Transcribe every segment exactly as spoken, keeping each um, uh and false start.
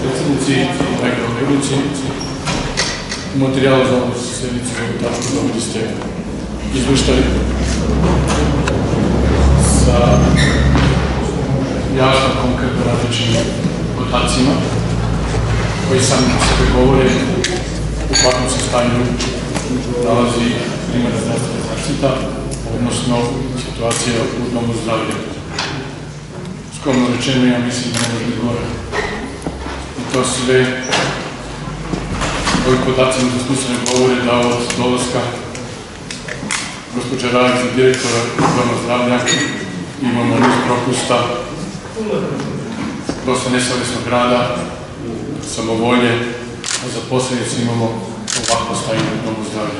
predsjednici, dragi kolegici. U materijalu za ovu sednicu ovu tačku dobili ste izveštaj sa jasno konkretno različitim podacima koji sami na sebe govore u kakvom se stanju nalazi primarna zdravstvena zaštita, odnosno situacija u domu zdravlja. Skromno rečeno, ja mislim da ne može biti gore. I to sve, ovi podaci na zaslušanje govore da od dolaska gospođa Rajić za direktora doma zdravlja imamo niz propusta, dosta nesavjesnog rada, samovolje, a za posljedicu imamo ovako stanje u domu zdravlja.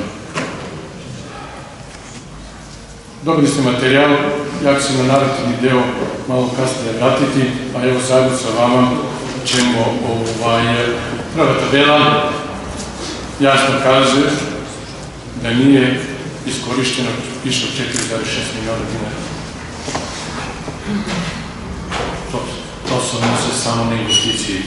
Dobili ste materijal, ja ću se na narativni deo malo kasnije vratiti, a evo zajedno sa vama ćemo prva tabela jasno kaže da nije iskorišteno više od četiri zarez šest miliona dinara. To se odnose samo na investicije.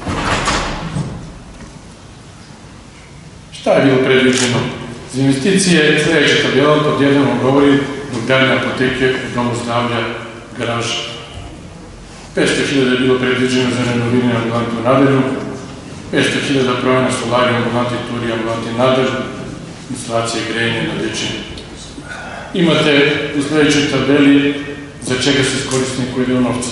Šta je bilo predviđeno? Za investicije sljedeća tabela pod jednom govori dogradnja apoteke u domu zdravlja garaže. petsto hiljada je bilo predviđeno za renoviranje ambulante u Nadelju, petsto hiljada promjena solarija ambulante i turi ambulante i Nadelj, instalacije grejanja na dečini. Imate u sljedećoj tabeli za čega se iskoristili koji deo novca.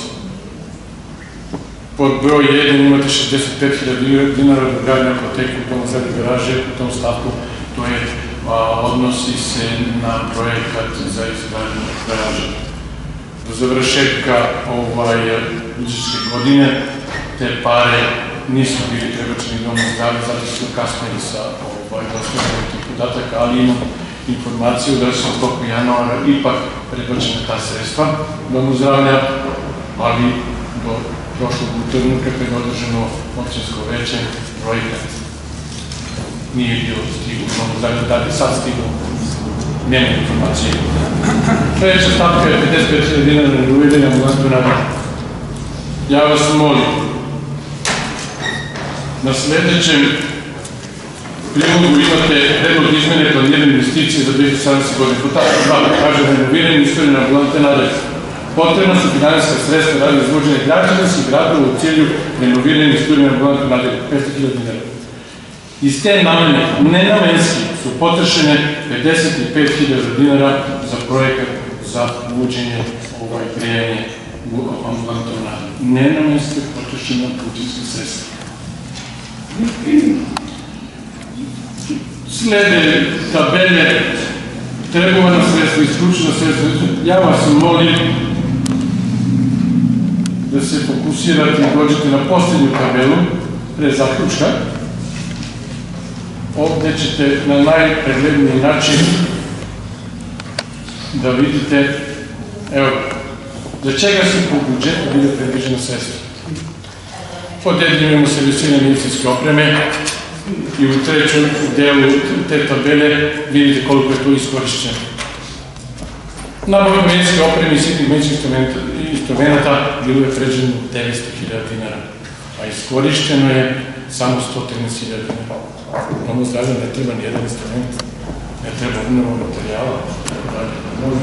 Pod broj jedan imate šezdeset pet hiljada dinara dogradnja apoteke u domu zdravlja garaže, u tom stavku to je odnosi se na projekat za izgradnju garaže. Do završetka budžetske godine te pare nisu bili prebačeni domu zdravlja, zato su kasnili sa dostavljanjem tih podataka, ali imam informaciju da su u toku januara ipak prebačene ta sredstva domu zdravlja, ali do prošlog utornika kada je održano općinsko veće, projekat nije bio stigu domu zdravlja, da li sad stigu, nema informacije. Sljedeća stavka je pedeset pet hiljada dinara renoviranja ambulante u Nadelju. Ja vas molim, na sljedećem prilogu imate predlog izmene planirane investicije za dve hiljade sedamnaeste. godine. Podatak dva kaže renoviranje i istorije ambulante Nadelju. Potrebna su finansijska sredstva radi izvođenja građevinskih radova u cilju renoviranja i istorije ambulante Nadelju, petsto hiljada dinara. Iz te namene, nenamenski, su potrošene pedeset pet hiljada dinara za projekat za uvođenje grejanje u ambulantu u Nadelju. Nenamenski potrošena budžetska sredstva. Slede tabele trebovana sredstva i stručna sredstva. Ja vas molim da se fokusirate i dođete na posljednju tabelu pre zaključka. Ovdje ćete na najpregledniji način da vidite, evo, za čega su po budžetu bile predviđene sredstva. Pod jednim imamo servisiranje medicinske opreme i u trećem delu te tabele vidite koliko je to iskorišćeno. Nabavka medicinske opreme i sitnih medicinskih instrumenta bilo je predviđeno devetsto hiljada dinara, a iskorišćeno je samo sto trinaest hiljada dinara. Domu zdravlja ne treba nijedan instrument, ne treba obnova materijala, tako dalje.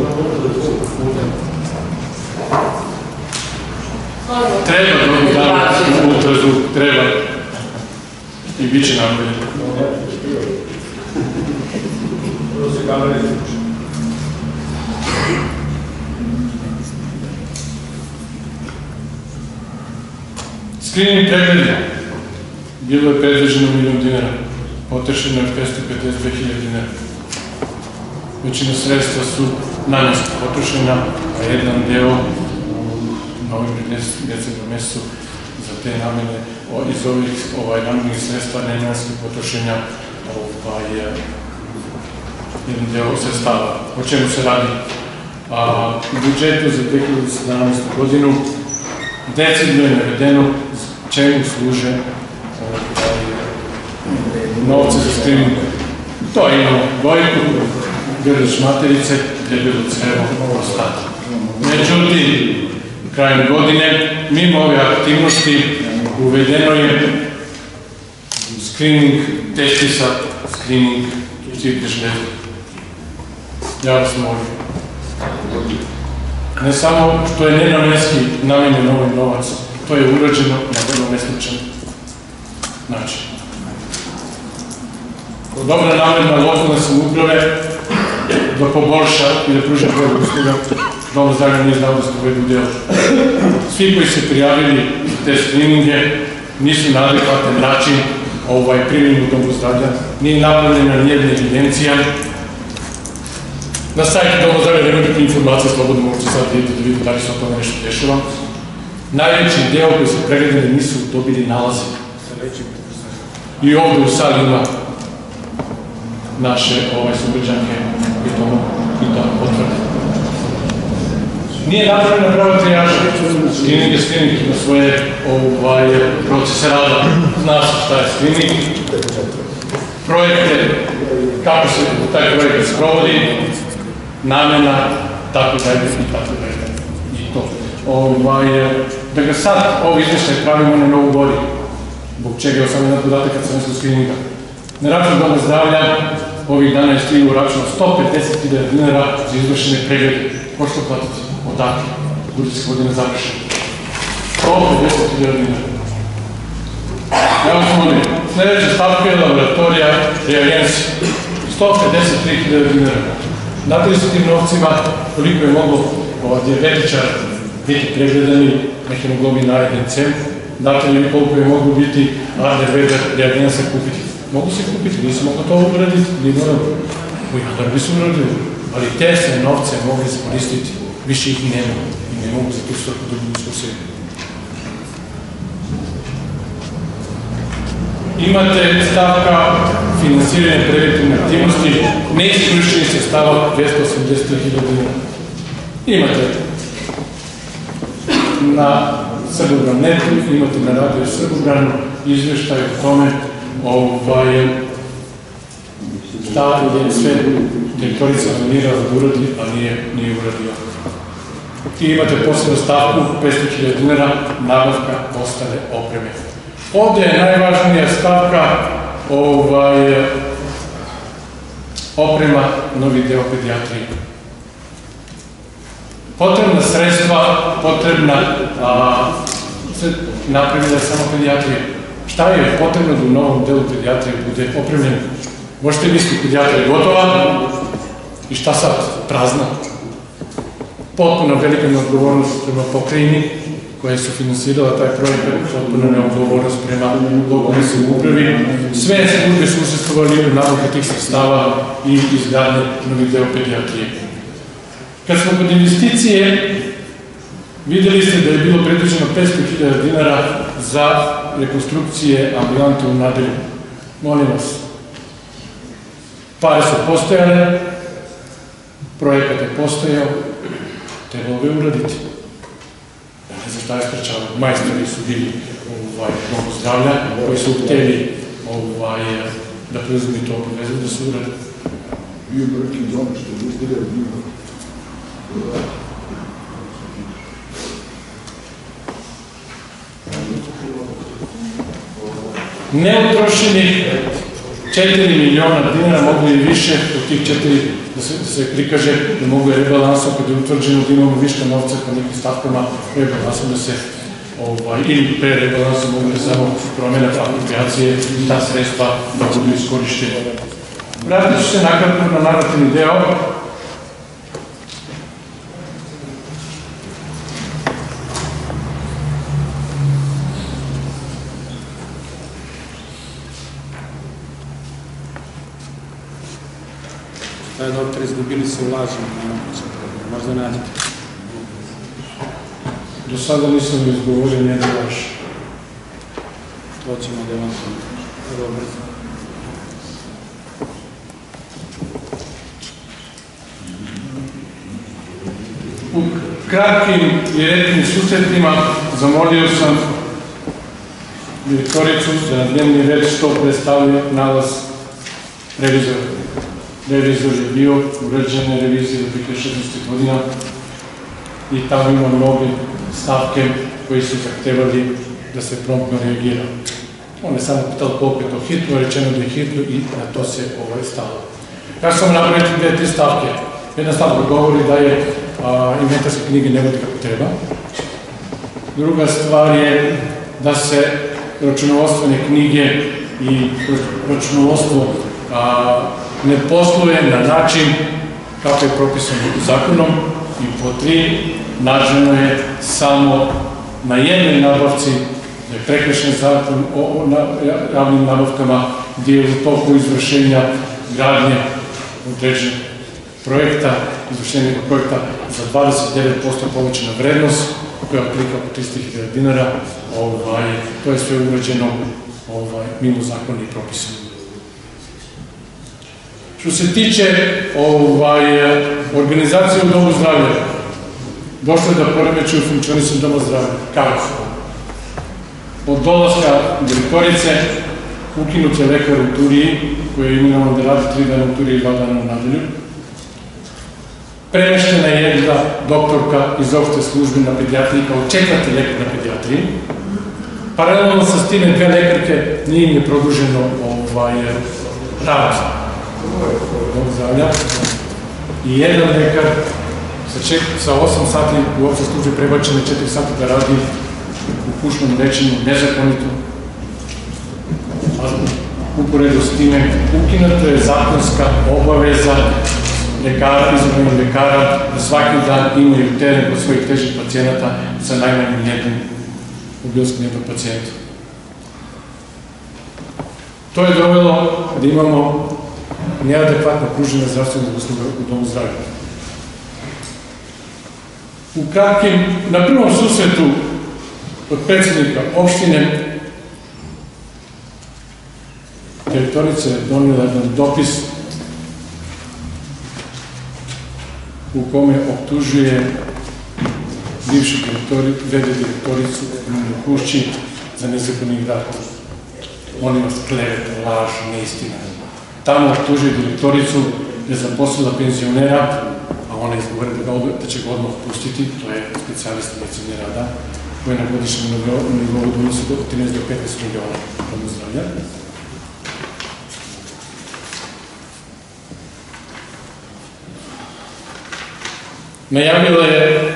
Treba domu zdravlja, ultrazvuk, treba i bit će napravljeno. Screening pregleda. Bilo je predviđeno milion dinara, potrošeno je petsto pedeset dve hiljade dinara. Većina sredstva su namjenski potrošena, a jedan deo u novembru decembru mesecu za te namene iz ovih namenih sredstva nenamenski potrošenja jedan deo sredstava. O čemu se radi? U budžetu za dve hiljade sedamnaestu. godinu decidno je navedeno čemu služe novce za screening. To imamo dojku, grlić materice, debelo crevo, prostat. Međutim, krajem godine, mimo ove aktivnosti, Uvedeno je screening testisa, screening ciklne žlezde. Ja vas molim. Ne samo što je nenamenski namenjen ovaj novac, to je urađeno na vrlo nesličan način. Dobra namena lokalne samouprave da poboljša i da pruži bolju usluga, Dom zdravlja nije znao da se uvedu u delu. Svi koji se prijavili za te screeninge nisu na adekvatan način primjeni u Domu zdravlja, nije napravljena nijedna evidencija. Na sajtu Doma zdravlja nema nikakve informacije, slobodno možete sad vidjeti da vidite da li se o tome nešto dešava. Najveći deo koji su pregledani nisu dobili nalaze. I ovde u sali ima naše sugrađanke i to potvrde. Nije napravljena prava trijaža. Screening je screening, ima svoje procese rada. Zna se šta je screening. Projekte, kako se taj projekt sprovodi, namena, tako dalje i tako dalje. I to. Da ga sad, ovo izveštaj pravimo na Novu Gori, zbog čega je sam jedan podatak kad sam nešto screeninga. Na račun Doma zdravlja ovih dana je stiglo računa sto pedeset hiljada dinara za izvršene preglede. Ko što platiti? Odakle? Budite godina završena. sto pedeset hiljada dinara. Ja vam molim, sljedeća stavka je laboratorija reagencija. sto pedeset tri hiljada dinara. Znate li su tim novcima koliko je moglo dijabetičar biti pregledani na hemoglobin A jedan C? Znate li koliko je moglo biti A D V reagencija kupiti? Mogu se kupiti, nisu mogli to uraditi, nije morali. Uj, nadar bi su uradili, ali te se novce mogli iskoristiti, više ih nema i ne mogu za tu svrhu da budu sposobni. Imate stavka finansiranja preventivne aktivnosti, neiskorišćenih sredstava dvesta osamdeset hiljada dinara. Imate na Srbobran netu, imate na radio Srbobranu izveštaj o tome šta je sve direktorica planirala da uradi, a nije uradio. I imate posebnu stavku petsto hiljada dinara nabavka ostale opreme. Ovde je najvažnija stavka oprema novi deo pedijatrije. Potrebna sredstva, potrebna napravila je samo pedijatrija. Šta je potrebno da u novom delu pedijatrije bude opremljeno? Možete misliti, pedijatrija je gotova i šta sad? Prazna. Potpuno velika neodgovornost prema pokrajini koja su finansirala taj projekat, potpuno neodgovornost prema lokalnoj samoupravi. Sve službe su učestvovali u nabavku tih sredstava i izgradnje novih deo pedijatrije. Kad smo kod investicije, videli ste da je bilo predviđeno petsto hiljada dinara za rekonstrukcije ambulante u Nadelju. Molim vas, pare su postojale, projekat je postojao, trebalo bi uraditi. Ne znam šta je sprečalo, majstori su bili u Domu zdravlja, koji su hteli da preuzmi to obavezu da se uradi. Bio je neki dom što je izdelio bilo. Neutrošenih četiri miliona dinara, mogu i više od tih četiri da se prikaže, da mogu je rebalansom kada je utvrđeno da imamo viška novca po nekim stavkama rebalansom da se ili pre rebalansom mogu da samo promjena apropriacije i ta sredstva da budu iskorišćene. Vratit ću se nakratko na narativni deo. Da je doktor izgubili se u lažima, možda nađete. Do sada nisam izgovorio nijedan laž. To ćemo da vam vrlo brzo. U kratkim i retkim susretima zamolio sam direktoricu da na dnevni red što predstavlja nalaz revizora. Revizor je bio urađene revizije za dve hiljade šesnaeste. godina i tamo ima mnoge stavke koji su zahtevali da se promptno reagira. On je samo pitao koliko je to hitno, rečeno da je hitno i na to se stalo. Ja sam napraviti dve, tri stavke. Jedna stavka govori da je inventarske knjige ne vodi kako treba. Druga stvar je da se računovodstvene knjige i računovodstvo ne posluje na način kako je propisano zakonom. I po tri, nađeno je samo na jednoj nabavci, da je prekršen zakon o javnim nabavkama, gdje je u toku izvršenja gradnje određenog projekta, izvršenja projekta za dvadeset devet posto povećana vrednost, koja je otprilike oko tristo hiljada dinara. To je sve urađeno mimo zakona i propisa. Što se tiče organizacije u domu zdravlja, došlo je do poremećaja u funkcionisanju doma zdravlja. Kako su? Od dolaska direktorice ukinut je lekar u Turiji, koji je imenovan da radi tri dana u Turiji i dva dana u nedelju. Premeštena je jedna doktorka iz opšte službe na pedijatriji kao četvrti lekar na pedijatriji. Paralelno sa stime dve lekarke nije im je produženo rad doma zdravlja. I jedan lekar sa osam sati u opšte službe prebačen je četiri sati da radi u kućnom lečenju nezakonito. Uporedo s time ukinuta je zakonska obaveza lekara, izabranih lekara, da svaki dan imaju teren kod svojih težih pacijenata sa najmanjim jednim obilaskom jednog pacijenta. To je dovelo da imamo neadekvatno pružene zdravstvene usluge u domu zdravlja. U kratkim, na prvom susretu od predsjednika opštine, direktorica je donijela jedan dopis u kome optužuje bivšu vede direktoricu Nunu Kušći za nezakonit rad. Molim vas, kleveta, laž, neistina. Tamo optužuje direktoricu da je zaposlila penzionera, a ona je izgovorila da će ga odmah pustiti, to je specijalista medicine rada, koji na godišnjem nivou donosi do trinaest do petnaest miliona domu zdravlja. Najavila je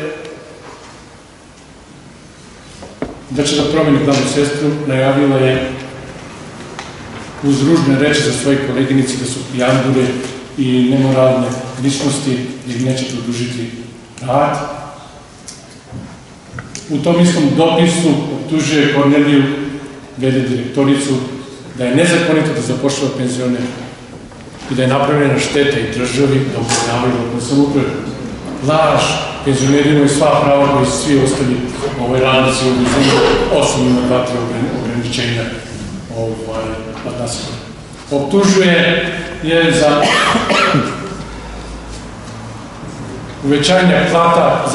da će da promeni glavnu sestru, najavila je uz ružne reči za svoje koleginici da su pijandure i nemoralne ličnosti jer neće produžiti rad. U tom istom dopisu optužuje Korneliju, vede direktoricu, da je nezakonito da zapošljava penzioner i da je napravljena šteta i državi da upravljavaju lokalnu samoupravu. Laž, penzioneri imaju sva prava koji su svi ostali u ovoj ranici u zemlji, osim ima dva, tri ograničenja od nas. Optužuje je za uvećanje plata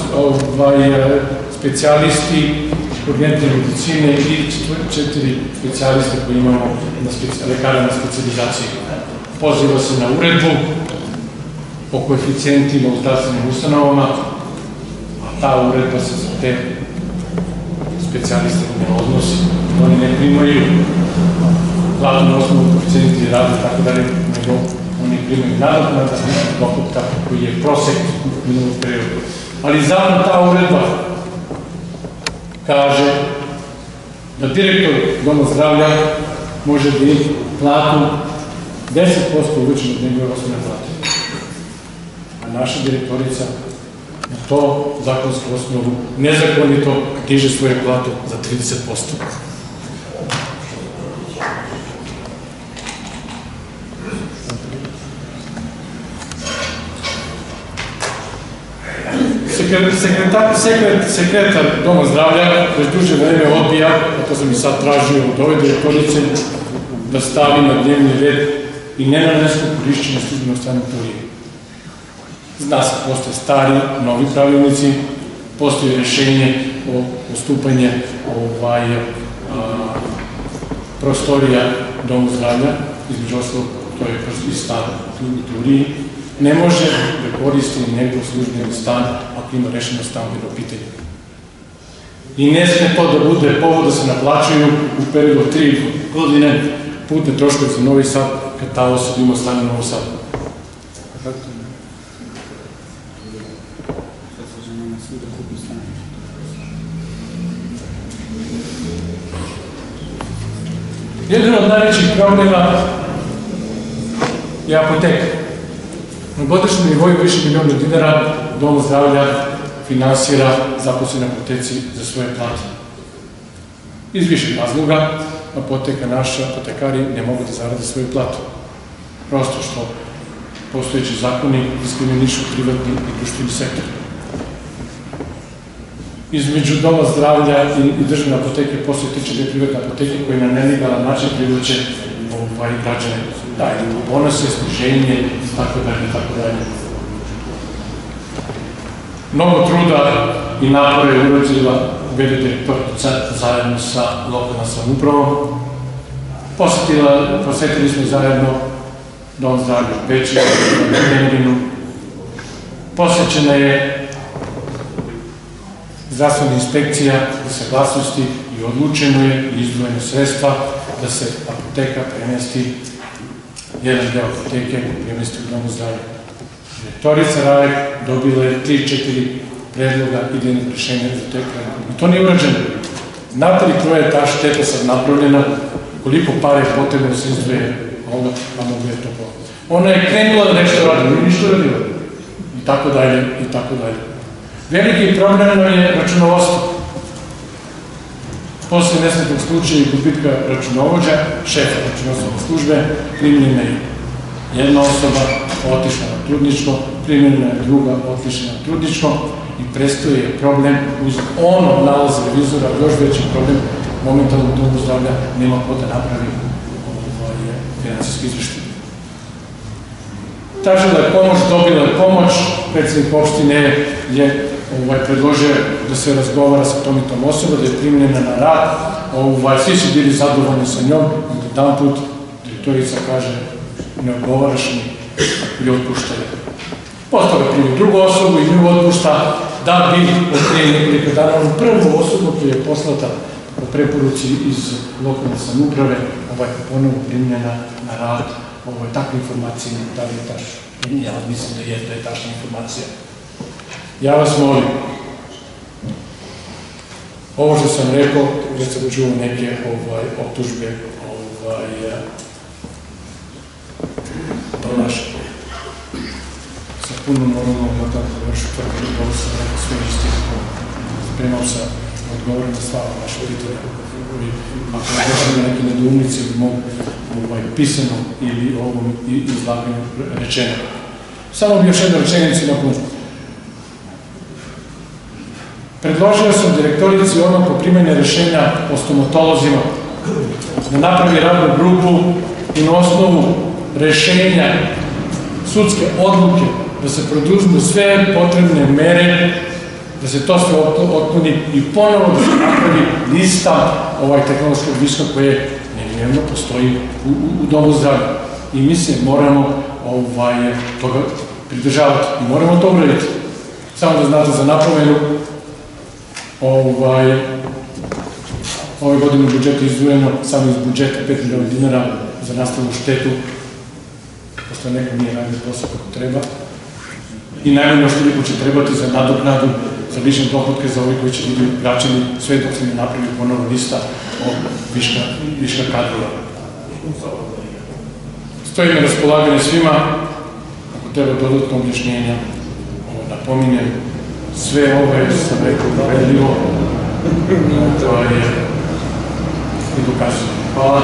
specijalisti urgentne medicine i četiri specijaliste koje imamo lekara na specijalizaciji. Poziva se na uredbu o koeficijentima u zdravstvenim ustanovama, a ta uredba se za te specijaliste ne odnosi. Oni ne primaju platu na osnovu koeficijenti i rada, tako da nego oni primaju nadoknadu za dohotka koji je prosek u minulog periodu. Ali zato ta uredba kaže da direktor doma zdravlja može da ima platu deset posto uvećenu od njegove osnovne plate. A naša direktorica na to zakonsku osnovu nezakonito diže svoju platu za trideset posto. Sekretar doma zdravlja već duže vreme odbija, a to sam i sad tražio od ove direktorice, da stavi na dnevni red i nenamensko korišćenje službenog sanitorija. Zna se, postoje stari, novi pravilnici, postoje rešenje o postupanje prostorija doma zdravlja, između ostalog, to je i stan u Turiji. Ne može da koristi njegov službeni stan ako ima rešeno stambeno pitanje. I ne sme to da bude povod da se naplaćuju u periodu od tri godine putne troškove za Novi Sad, kad ta osoba ima stan u Novom Sadu. Jedan od najvećih problema je apoteka. Na godišnjem nivoju više miliona dinara Dom zdravlja finansira zaposlene apoteci za svoje plate. Iz više razloga, apoteka naša, apotekari ne mogu da zarade svoju platu. Prosto što postojeći zakoni diskriminišu privatni i društveni sektor. Između Doma zdravlja i državne apoteke postoje tri četiri privatne apoteke koje na nelegalan način privlače građane. Dajte bonuse, sniženje i tako dalje, tako dalje. Mnogo truda i napora je urađila ve de direktorica zajedno sa lokalnom samoupravom. Posetili smo zajedno Dom zdravlja u Beču, u Nemrinu. Posećena je zdravstvena inspekcija za saglasnosti i odlučeno je i izdvojeno sredstva da se apoteka premesti, jedan deo apoteke premesti u Domu zdravlja. Direktorica Rajek dobila je tri četiri predloga idejnog rešenja za te kraje. I to nije urađeno. Znate li koja je ta šteta sad napravljena, koliko pare je potrebno da se izdvoje ovoga, pa mogu je to povati. Ona je krenula da nešto radi, nije ništa radila. I tako dalje, i tako dalje. Veliki problem je računovodstvo. Posle nesretnog slučaja i gubitka računovođa, šefa računovodstvene službe, primljena je jedna osoba, otišla na trudničko, primljena je druga, otišla na trudničko i prestao je problem uz ono nalaz revizora, još veći problem, momentalno u Domu zdravlja nema ko da napravi finansijski izveštaj. Tražila je pomoć, dobila je pomoć, predsednik opštine je predložio da se razgovara sa tom i tom osobom, da je primljena na rad, svi su bili zadovoljni sa njom, jedan put direktorica kaže ne odgovaraš mi i otpušta je. Posle toga primio drugu osobu i nju otpušta da bi od prije nekoliko dana onu prvu osobu koja je poslata po preporuci iz lokalne samouprave ponovo primljena na rad. Ovo je takva informacija, da li je tačno? Ja mislim da je, da je tačna informacija. Ja vas molim, ovo što sam rekao, gdje sam čuo neke optužbe pronašao. Sa puno moramo odmah da još tvrdi, ovo sam rekao sve istinu. Spremao sam odgovor na sva vaše pitanja. Ako ne došli na neke nedoumice, mogu pisano ili ovom izlaganju rečeno. Samo bi još jednu rečenicu na puno. Predložio sam direktorici odmah po primjenju rešenja o stomatolozima da napravi radnu grupu i na osnovu rešenja sudske odluke da se produžu sve potrebne mere, da se to sve otkloni i ponovo da se napravi lista tehnološkog viška koje neminovno postoji u Domu zdravlja. I mi se moramo toga pridržavati i moramo to uraditi. Samo da znate za napomenu, ove godine u budžetu je izdvojeno samo iz budžeta pet miliona dinara za nastalu štetu, pošto neko nije radio posao kako treba. I najmanje još toliko će trebati za nadoknadu, za lične dohodke za ovi koji će biti vraćeni sve dok se ne napravi ponovo lista o viška kadrova. Stojim na raspolaganje svima, ako treba dodatno objašnjenja, napominjem, sve ovo je, sam rekao, uvedljivo i dokazujem. Hvala.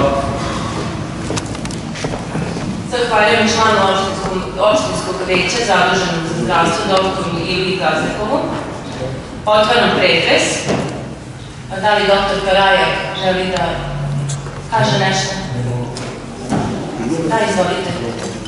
Zahvaljujem članu opštinskog veća zaduženog za zdravstvo, doktoru Iliji Gazdekovu. Otvaram pretres. Da li doktor Karajak želi da kaže nešto? Da, izvolite.